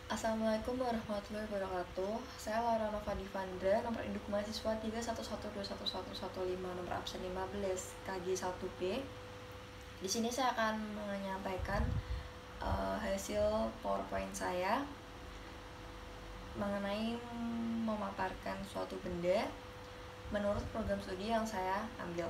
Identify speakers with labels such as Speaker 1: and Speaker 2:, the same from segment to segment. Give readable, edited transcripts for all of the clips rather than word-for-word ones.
Speaker 1: Assalamualaikum warahmatullahi wabarakatuh. Saya Laura Nova Divandra, nomor induk mahasiswa 311211115, nomor absen 15 KG1B. Di sini saya akan menyampaikan hasil PowerPoint saya mengenai memaparkan suatu benda menurut program studi yang saya ambil.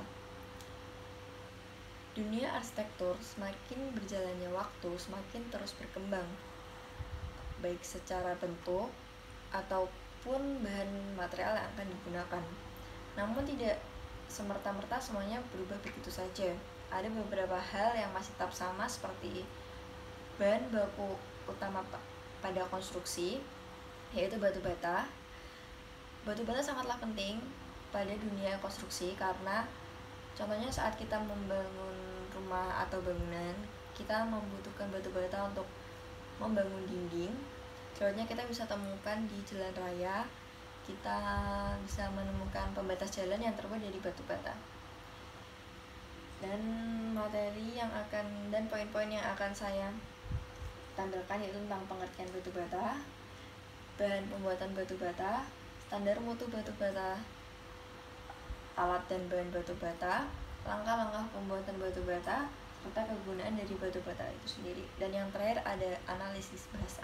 Speaker 1: Dunia arsitektur semakin berjalannya waktu semakin terus berkembang, baik secara bentuk ataupun bahan material yang akan digunakan. Namun tidak semerta-merta semuanya berubah begitu saja. Ada beberapa hal yang masih tetap sama, seperti bahan baku utama pada konstruksi, yaitu batu bata. Batu bata sangatlah penting pada dunia konstruksi karena contohnya saat kita membangun rumah atau bangunan, kita membutuhkan batu bata untuk membangun dinding. Contohnya kita bisa temukan di jalan raya, kita bisa menemukan pembatas jalan yang terbuat dari batu bata. Dan materi yang dan poin-poin yang akan saya tampilkan yaitu tentang pengertian batu bata, bahan pembuatan batu bata, standar mutu batu bata, alat dan bahan batu bata, langkah-langkah pembuatan batu bata, serta kegunaan dari batu bata itu sendiri. Dan yang terakhir ada analisis bahasa.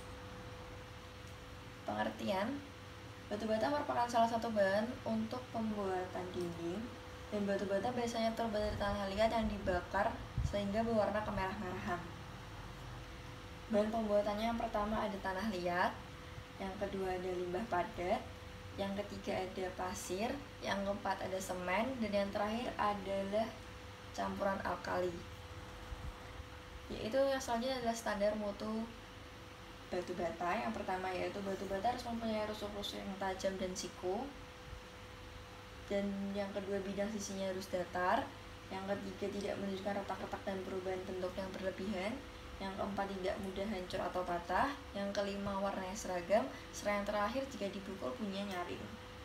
Speaker 1: Pengertian: batu bata merupakan salah satu bahan untuk pembuatan dinding, dan batu bata biasanya terbuat dari tanah liat yang dibakar sehingga berwarna kemerah-merahan. Bahan pembuatannya yang pertama ada tanah liat, yang kedua ada limbah padat, yang ketiga ada pasir, yang keempat ada semen, dan yang terakhir adalah campuran alkali. Yaitu yang selanjutnya adalah standar mutu batu bata. Yang pertama yaitu batu bata harus mempunyai rusuk-rusuk yang tajam dan siku. Dan yang kedua, bidang sisinya harus datar. Yang ketiga, tidak menunjukkan retak-retak dan perubahan bentuk yang berlebihan. Yang keempat, tidak mudah hancur atau patah. Yang kelima, warnanya seragam. Serta yang terakhir, jika dipukul bunyinya nyaring.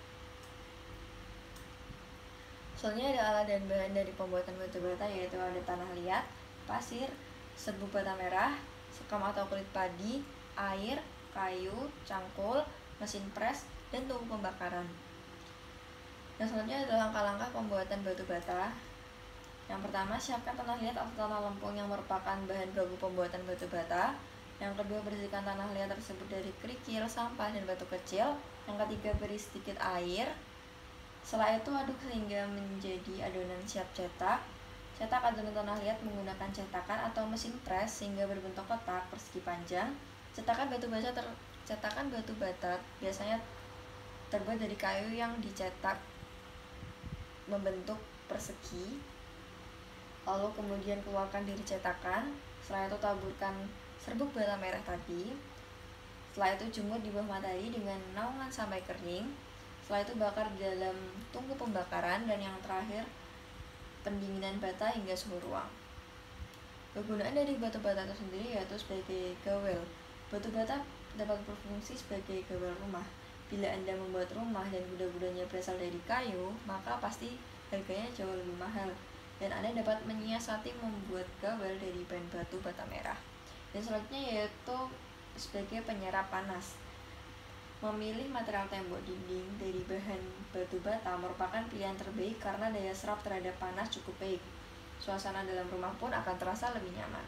Speaker 1: Selanjutnya ada alat dan bahan dari pembuatan batu bata, yaitu ada tanah liat, pasir, serbuk bata merah, sekam atau kulit padi, air, kayu, cangkul, mesin pres, dan tungku pembakaran. Yang selanjutnya adalah langkah-langkah pembuatan batu bata. Yang pertama, siapkan tanah liat atau tanah lempung yang merupakan bahan baku pembuatan batu bata. Yang kedua, bersihkan tanah liat tersebut dari kerikil, sampah, dan batu kecil. Yang ketiga, beri sedikit air. Setelah itu aduk sehingga menjadi adonan siap cetak. Cetak adonan tanah liat menggunakan cetakan atau mesin pres sehingga berbentuk kotak persegi panjang. Cetakan batu bata biasanya terbuat dari kayu yang dicetak membentuk persegi. Lalu kemudian keluarkan dari cetakan. Setelah itu taburkan serbuk bata merah tadi. Setelah itu jemur di bawah matahari dengan naungan sampai kering. Setelah itu bakar di dalam tungku pembakaran. Dan yang terakhir, pendinginan bata hingga suhu ruang. Kegunaan dari batu bata itu sendiri yaitu sebagai gawel. Batu bata dapat berfungsi sebagai gawel rumah. Bila Anda membuat rumah dan benda-bendanya berasal dari kayu, maka pasti harganya jauh lebih mahal. Dan Anda dapat menyiasati membuat gawel dari bahan batu bata merah. Dan selanjutnya yaitu sebagai penyerap panas. Memilih material tembok dinding dari bahan batu bata merupakan pilihan terbaik karena daya serap terhadap panas cukup baik. Suasana dalam rumah pun akan terasa lebih nyaman.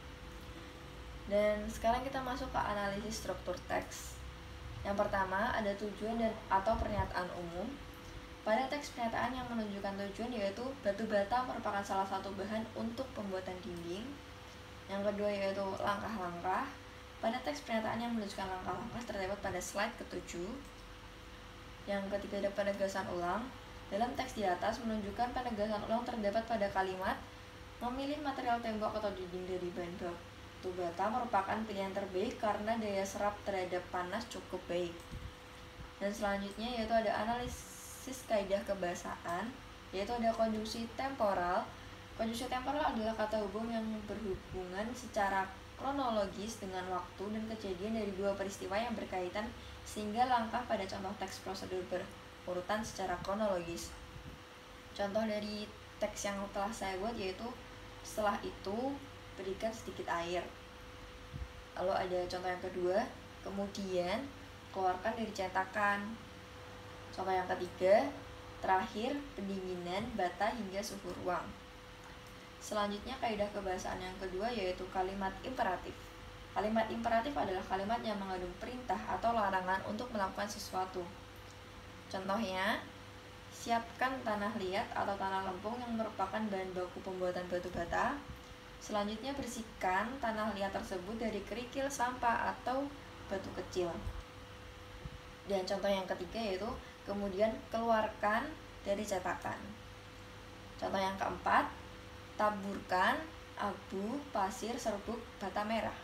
Speaker 1: Dan sekarang kita masuk ke analisis struktur teks. Yang pertama, ada tujuan atau pernyataan umum. Pada teks pernyataan yang menunjukkan tujuan yaitu batu bata merupakan salah satu bahan untuk pembuatan dinding. Yang kedua yaitu langkah-langkah. Pada teks pernyataan yang menunjukkan langkah-langkah terdapat pada slide ke-7. Yang ketiga ada penegasan ulang. Dalam teks di atas menunjukkan penegasan ulang terdapat pada kalimat memilih material tembok atau dinding dari bahan batu bata merupakan pilihan terbaik karena daya serap terhadap panas cukup baik. Dan selanjutnya yaitu ada analisis kaidah kebahasaan, yaitu ada konjungsi temporal. Konjungsi temporal adalah kata hubung yang berhubungan secara kronologis dengan waktu dan kejadian dari dua peristiwa yang berkaitan sehingga langkah pada contoh teks prosedur berurutan secara kronologis. Contoh dari teks yang telah saya buat yaitu setelah itu berikan sedikit air. Lalu ada contoh yang kedua, kemudian keluarkan dari cetakan. Contoh yang ketiga, terakhir pendinginan bata hingga suhu ruang. Selanjutnya kaidah kebahasaan yang kedua yaitu kalimat imperatif. Kalimat imperatif adalah kalimat yang mengandung perintah atau larangan untuk melakukan sesuatu. Contohnya, siapkan tanah liat atau tanah lempung yang merupakan bahan baku pembuatan batu bata. Selanjutnya bersihkan tanah liat tersebut dari kerikil, sampah, atau batu kecil. Dan contoh yang ketiga yaitu kemudian keluarkan dari cetakan. Contoh yang keempat, taburkan abu, pasir, serbuk, bata merah.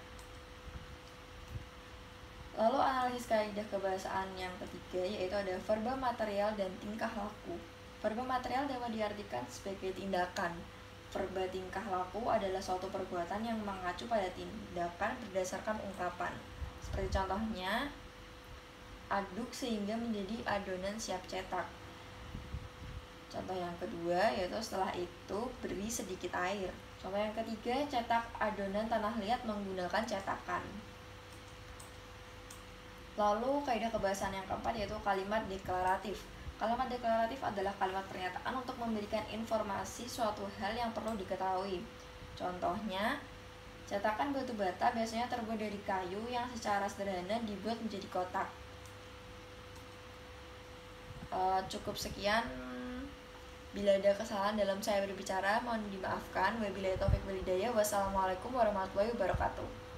Speaker 1: Lalu analisis kaidah kebahasaan yang ketiga yaitu ada verba material dan tingkah laku. Verba material dapat diartikan sebagai tindakan. Verba tingkah laku adalah suatu perbuatan yang mengacu pada tindakan berdasarkan ungkapan. Seperti contohnya, aduk sehingga menjadi adonan siap cetak. Contoh yang kedua yaitu setelah itu beri sedikit air. Contoh yang ketiga, cetak adonan tanah liat menggunakan cetakan. Lalu kaidah kebahasaan yang keempat yaitu kalimat deklaratif. Kalimat deklaratif adalah kalimat pernyataan untuk memberikan informasi suatu hal yang perlu diketahui. Contohnya, cetakan batu bata biasanya terbuat dari kayu yang secara sederhana dibuat menjadi kotak. Cukup sekian. Bila ada kesalahan dalam saya berbicara, mohon dimaafkan. Wabillahi taufiq wal hidayah. Wassalamualaikum warahmatullahi wabarakatuh.